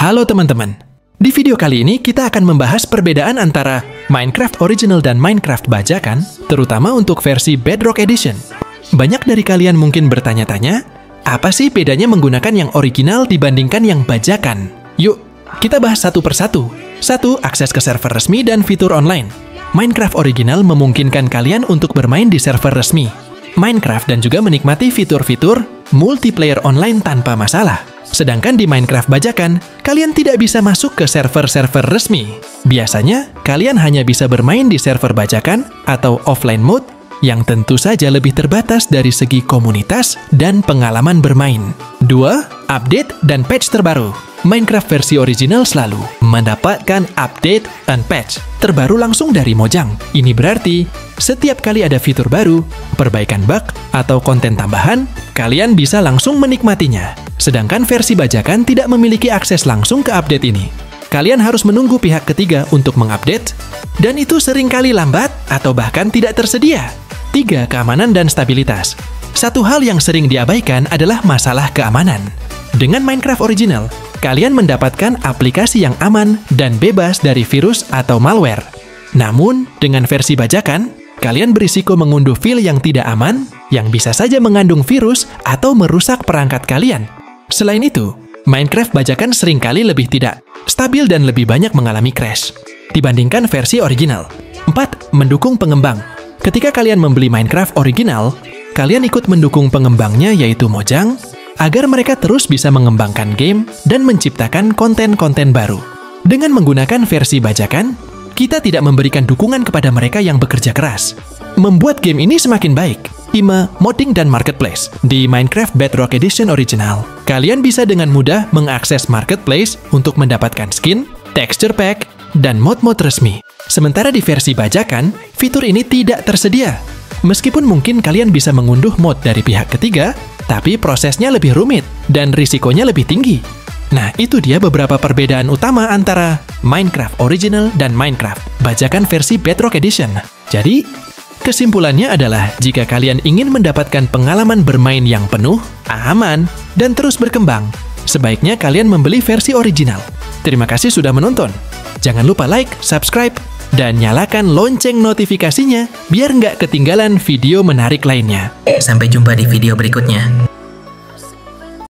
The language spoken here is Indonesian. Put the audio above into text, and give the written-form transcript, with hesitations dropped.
Halo teman-teman, di video kali ini kita akan membahas perbedaan antara Minecraft Original dan Minecraft Bajakan, terutama untuk versi Bedrock Edition. Banyak dari kalian mungkin bertanya-tanya, apa sih bedanya menggunakan yang original dibandingkan yang bajakan? Yuk, kita bahas satu persatu. 1. Akses ke server resmi dan fitur online. Minecraft Original memungkinkan kalian untuk bermain di server resmi Minecraft dan juga menikmati fitur-fitur multiplayer online tanpa masalah. Sedangkan di Minecraft Bajakan, kalian tidak bisa masuk ke server-server resmi. Biasanya, kalian hanya bisa bermain di server bajakan atau offline mode yang tentu saja lebih terbatas dari segi komunitas dan pengalaman bermain. 2. Update dan patch terbaru. Minecraft versi original selalu mendapatkan update dan patch terbaru langsung dari Mojang. Ini berarti, setiap kali ada fitur baru, perbaikan bug, atau konten tambahan, kalian bisa langsung menikmatinya. Sedangkan versi bajakan tidak memiliki akses langsung ke update ini. Kalian harus menunggu pihak ketiga untuk mengupdate, dan itu seringkali lambat atau bahkan tidak tersedia. 3. Keamanan dan stabilitas. Satu hal yang sering diabaikan adalah masalah keamanan. Dengan Minecraft Original, kalian mendapatkan aplikasi yang aman dan bebas dari virus atau malware. Namun, dengan versi bajakan, kalian berisiko mengunduh file yang tidak aman, yang bisa saja mengandung virus atau merusak perangkat kalian. Selain itu, Minecraft bajakan seringkali lebih tidak stabil dan lebih banyak mengalami crash dibandingkan versi original. 4. Mendukung pengembang. Ketika kalian membeli Minecraft Original, kalian ikut mendukung pengembangnya yaitu Mojang, agar mereka terus bisa mengembangkan game dan menciptakan konten-konten baru. Dengan menggunakan versi bajakan, kita tidak memberikan dukungan kepada mereka yang bekerja keras. Membuat game ini semakin baik. 5. Modding dan Marketplace. Di Minecraft Bedrock Edition Original, kalian bisa dengan mudah mengakses Marketplace untuk mendapatkan skin, texture pack, dan mod-mod resmi. Sementara di versi bajakan, fitur ini tidak tersedia. Meskipun mungkin kalian bisa mengunduh mod dari pihak ketiga, tapi prosesnya lebih rumit dan risikonya lebih tinggi. Nah, itu dia beberapa perbedaan utama antara Minecraft Original dan Minecraft Bajakan versi Bedrock Edition. Jadi, kesimpulannya adalah jika kalian ingin mendapatkan pengalaman bermain yang penuh, aman, dan terus berkembang, sebaiknya kalian membeli versi original. Terima kasih sudah menonton. Jangan lupa like, subscribe, dan nyalakan lonceng notifikasinya biar nggak ketinggalan video menarik lainnya. Sampai jumpa di video berikutnya.